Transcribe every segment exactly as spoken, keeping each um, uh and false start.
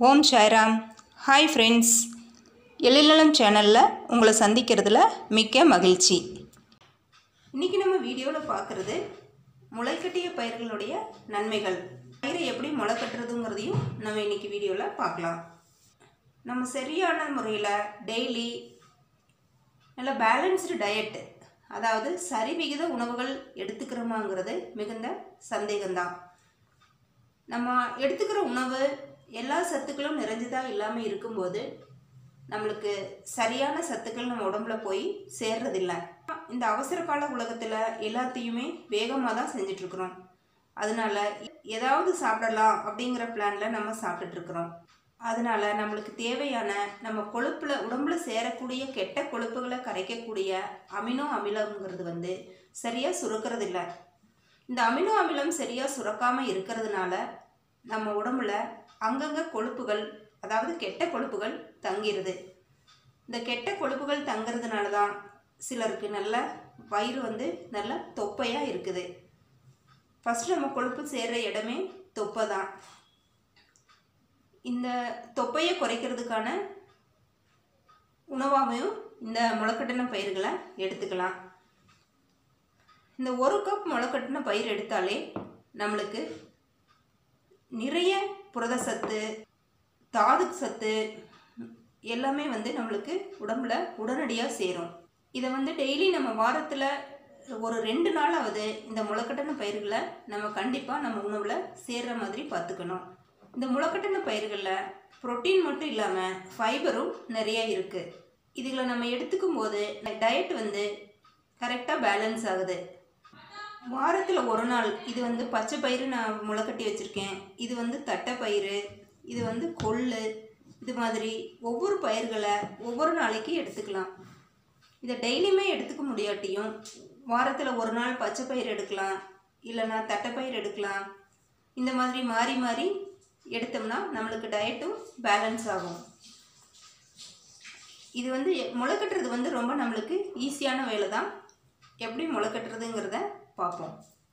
ஓம் Sairam. Hi friends, எழிலலம் சேனலில் உங்களை சந்திக்கிறதுல மிக்க மகிழ்ச்சி. இன்றைக்கி நம்ம வீடியோவில் பார்க்குறது முளைக்கட்டிய பயிர்களுடைய நன்மைகள். பயிரை எப்படி முளை கட்டுறதுங்கிறதையும் நம்ம இன்றைக்கி வீடியோவில் பார்க்கலாம். நம்ம சரியான முறையில் டெய்லி நல்ல பேலன்ஸ்டு டயட்டு, அதாவது சரிவிகித உணவுகள் எடுத்துக்கிறோமாங்கிறது மிகுந்த சந்தேகம்தான். நம்ம எடுத்துக்கிற உணவு எல்லா சத்துக்களும் நிறைஞ்சதாக இல்லாமல் இருக்கும்போது நம்மளுக்கு சரியான சத்துக்கள் நம்ம உடம்புல போய் சேர்றதில்லை. இந்த அவசர கால உலகத்தில் எல்லாத்தையுமே வேகமாக தான் செஞ்சிட்ருக்குறோம். அதனால் ஏதாவது சாப்பிடலாம் அப்படிங்கிற பிளானில் நம்ம சாப்பிட்டுட்ருக்குறோம். அதனால் நம்மளுக்கு தேவையான நம்ம கொழுப்பில் உடம்புல சேரக்கூடிய கெட்ட கொழுப்புகளை கரைக்கக்கூடிய அமினோ அமிலங்கிறது வந்து சரியாக சுரக்கிறதில்லை. இந்த அமினோ அமிலம் சரியாக சுரக்காமல் இருக்கிறதுனால நம்ம உடம்புல அங்கங்கே கொழுப்புகள், அதாவது கெட்ட கொழுப்புகள் தங்கிடுது. இந்த கெட்ட கொழுப்புகள் தங்கிறதுனால தான் சிலருக்கு நல்ல வயிறு வந்து நல்ல தொப்பையாக இருக்குது. ஃபஸ்ட்டு நம்ம கொழுப்பு சேர்கிற இடமே தொப்பை தான். இந்த தொப்பையை குறைக்கிறதுக்கான உணவாகவும் இந்த முளைக்கட்டின பயிர்களை எடுத்துக்கலாம். இந்த ஒரு கப் முளைக்கட்டின பயிர் எடுத்தாலே நம்மளுக்கு நிறைய புரத சத்து, தாது சத்து எல்லாமே வந்து நம்மளுக்கு உடம்புல உடனடியாக சேரும். இதை வந்து டெய்லி நம்ம வாரத்தில் ஒரு ரெண்டு நாளாவது இந்த முளைக்கட்டின பயிர்களை நம்ம கண்டிப்பாக நம்ம உணவில் சேர்கிற மாதிரி பார்த்துக்கணும். இந்த முளைக்கட்டின பயிர்களில் புரோட்டீன் மட்டும் இல்லாமல் ஃபைபரும் நிறைய இருக்குது. இதுகளை நம்ம எடுத்துக்கும் போது டயட் வந்து கரெக்டாக பேலன்ஸ் ஆகுது. வாரத்தில் ஒரு நாள் இது வந்து பச்சை பயிறு நான் முளைக்கட்டி வச்சுருக்கேன், இது வந்து தட்டை பயிறு, இது வந்து கொள்ளு, இது மாதிரி ஒவ்வொரு பயிர்களை ஒவ்வொரு நாளைக்கு எடுத்துக்கலாம். இதை டெய்லியுமே எடுத்துக்க முடியாட்டியும் வாரத்தில் ஒரு நாள் பச்சை பயிர் எடுக்கலாம், இல்லைனா தட்டை பயிர் எடுக்கலாம். இந்த மாதிரி மாறி மாறி எடுத்தோம்னா நம்மளுக்கு டயட்டும் பேலன்ஸ் ஆகும். இது வந்து முளைக்கட்டுறது வந்து ரொம்ப நம்மளுக்கு ஈஸியான வேலை தான். எப்படி முளைக்கட்டுறதுங்கிறத பார்ப்போம்.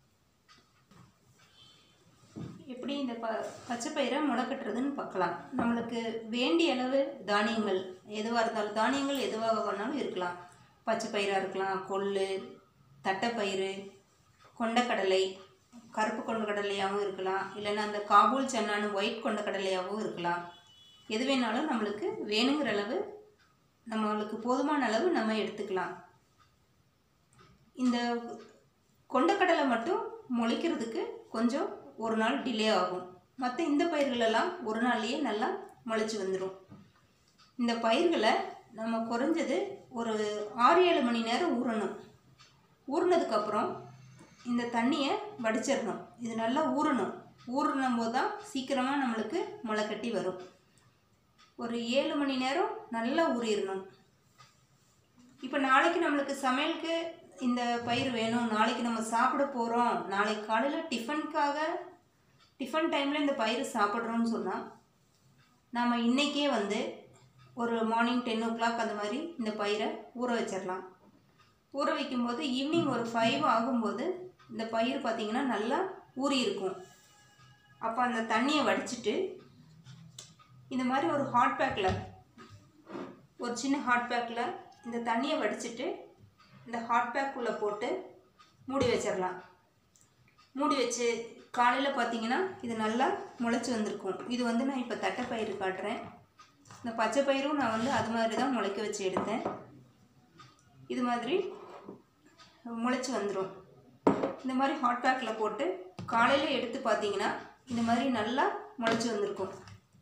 எப்படி இந்த ப பச்சை பயிரை முளைக்கட்டுறதுன்னு பார்க்கலாம். நம்மளுக்கு வேண்டிய அளவு தானியங்கள் எதுவாக இருந்தாலும், தானியங்கள் எதுவாக வேணாலும் இருக்கலாம். பச்சை பயிராக இருக்கலாம், கொள்ளு, தட்டைப்பயிறு, கொண்டக்கடலை, கருப்பு கொண்டக்கடலையாகவும் இருக்கலாம், இல்லைன்னா அந்த காபூல் சன்னான்னு ஒயிட் கொண்டக்கடலையாகவும் இருக்கலாம். எது வேணாலும் நம்மளுக்கு வேணுங்கிற அளவு, நம்மளுக்கு போதுமான அளவு நம்ம எடுத்துக்கலாம். இந்த கொண்டக்கடலை மட்டும் முளைக்கிறதுக்கு கொஞ்சம் ஒரு நாள் டிலே ஆகும். மற்ற இந்த பயிர்களெல்லாம் ஒரு நாள்லேயே நல்லா முளைச்சி வந்துடும். இந்த பயிர்களை நம்ம குறைஞ்சது ஒரு ஆறு ஏழு மணி நேரம் ஊறணும். ஊறினதுக்கப்புறம் இந்த தண்ணியை வடிச்சிடணும். இது நல்லா ஊறணும். ஊறினும் போது தான் சீக்கிரமாக நம்மளுக்கு முளைக்கட்டி வரும். ஒரு ஏழு மணி நேரம் நல்லா ஊறிடணும். இப்போ நாளைக்கு நம்மளுக்கு சமையலுக்கு இந்த பயிர் வேணும், நாளைக்கு நம்ம சாப்பிட போகிறோம், நாளைக்கு காலையில் டிஃபனுக்காக டிஃபன் டைமில் இந்த பயிர் சாப்பிட்றோன்னு சொன்னால் நாம் இன்றைக்கே வந்து ஒரு மார்னிங் டென் ஓ கிளாக் அந்த மாதிரி இந்த பயிரை ஊற வச்சிடலாம். ஊற வைக்கும்போது ஈவினிங் ஒரு ஃபைவ் ஆகும்போது இந்த பயிர் பார்த்திங்கன்னா நல்லா ஊறி இருக்கும். அப்போ அந்த தண்ணியை வடிச்சிட்டு இந்த மாதிரி ஒரு ஹாட் பேக்கில், ஒரு சின்ன ஹாட் பேக்கில் இந்த தண்ணியை வடிச்சிட்டு இந்த ஹாட் பேக்குள்ளே போட்டு மூடி வச்சிடலாம். மூடி வச்சு காலையில் பார்த்திங்கன்னா இது நல்லா முளைச்சி வந்திருக்கும். இது வந்து நான் இப்போ தட்டை பயிறு காட்டுறேன். இந்த பச்சை பயிரும் நான் வந்து அது மாதிரி தான் முளைக்க வச்சு எடுத்தேன். இது மாதிரி முளைச்சி வந்துடும். இந்த மாதிரி ஹாட் பேக்கில் போட்டு காலையில் எடுத்து பார்த்திங்கன்னா இந்த மாதிரி நல்லா முளைச்சி வந்திருக்கும்.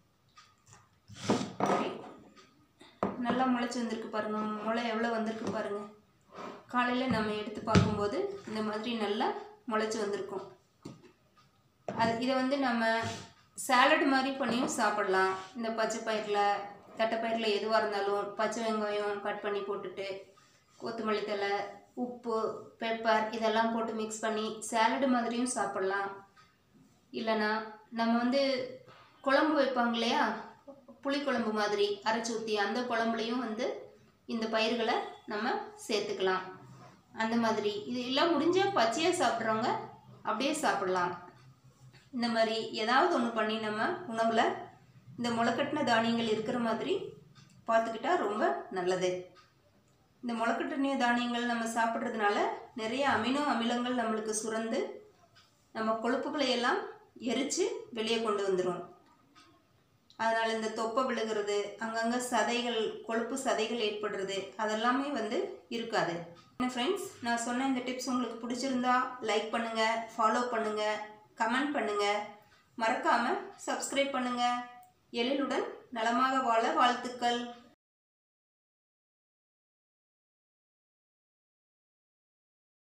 நல்லா முளைச்சி வந்திருக்கு பாருங்கள். முளை எவ்வளோ வந்திருக்கு பாருங்கள். காலையில் நம்ம எடுத்து பார்க்கும்போது இந்த மாதிரி நல்லா முளைச்சி வந்திருக்கும். அது இதை வந்து நம்ம சாலட் மாதிரி பண்ணியும் சாப்பிடலாம். இந்த பச்சை பயிரில், தட்டைப்பயிரில் எதுவாக இருந்தாலும் பச்சை வெங்காயம் கட் பண்ணி போட்டுட்டு கொத்தமல்லி தழை, உப்பு, பெப்பர் இதெல்லாம் போட்டு மிக்ஸ் பண்ணி சாலடு மாதிரியும் சாப்பிட்லாம். இல்லைன்னா நம்ம வந்து குழம்பு வைப்பாங்க இல்லையா, புளிக்குழம்பு மாதிரி அரைச்சி ஊற்றி அந்த குழம்புலையும் வந்து இந்த பயிர்களை நம்ம சேர்த்துக்கலாம். அந்த மாதிரி இது எல்லாம் முடிஞ்சால் பச்சையாக சாப்பிட்றவங்க அப்படியே சாப்பிட்லாம். இந்த மாதிரி ஏதாவது ஒன்று பண்ணி நம்ம உணவில் இந்த முளைக்கட்டின தானியங்கள் இருக்கிற மாதிரி பார்த்துக்கிட்டா ரொம்ப நல்லது. இந்த முளைக்கட்டின தானியங்கள் நம்ம சாப்பிட்றதுனால நிறைய அமினோ அமிலங்கள் நம்மளுக்கு சுரந்து நம்ம கொழுப்புகளை எல்லாம் எரித்து வெளியே கொண்டு வந்துடும். அதனால் இந்த தொப்பை விழுகிறது, அங்கங்கே சதைகள் கொழுப்பு சதைகள் ஏற்படுறது அதெல்லாமே வந்து இருக்காது. என்ன ஃப்ரெண்ட்ஸ், நான் சொன்ன இந்த டிப்ஸ் உங்களுக்கு பிடிச்சிருந்தா லைக் பண்ணுங்கள், ஃபாலோ பண்ணுங்கள், கமெண்ட் பண்ணுங்கள், மறக்காமல் சப்ஸ்கிரைப் பண்ணுங்கள். எழிலுடன் நலமாக வாழ வாழ்த்துக்கள்.